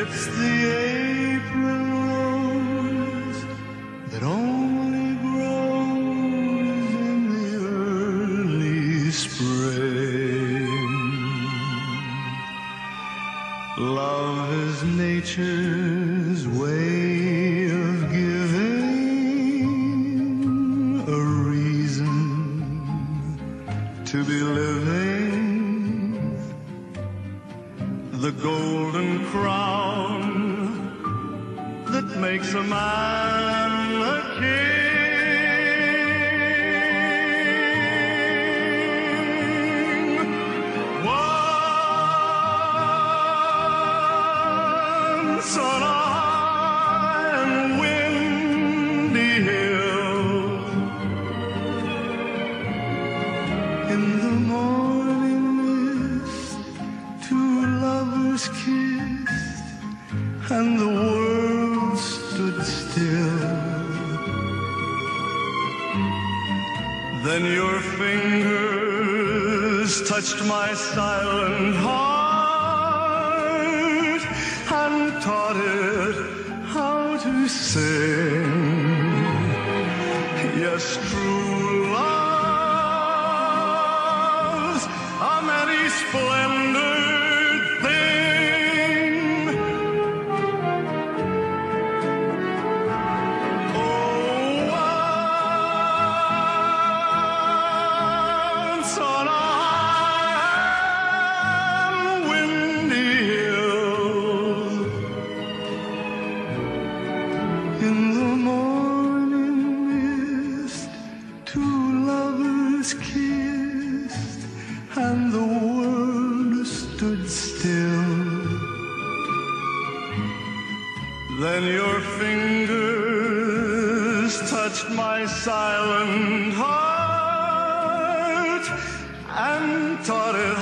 It's the April rose that only grows in the early spring. Love is nature's way of giving a reason to be living. The golden crown that makes a man a king. Once on a high and windy hill, in the morning mist, two lovers kissed, and the world stood still. Then your fingers touched my silent heart and taught it how to sing. Yes, true love's a many splendored thing. Oh, once on a high and windy hill, in the morning mist, two lovers kissed, and the world stood still. Then your fingers touched my silent heart and taught it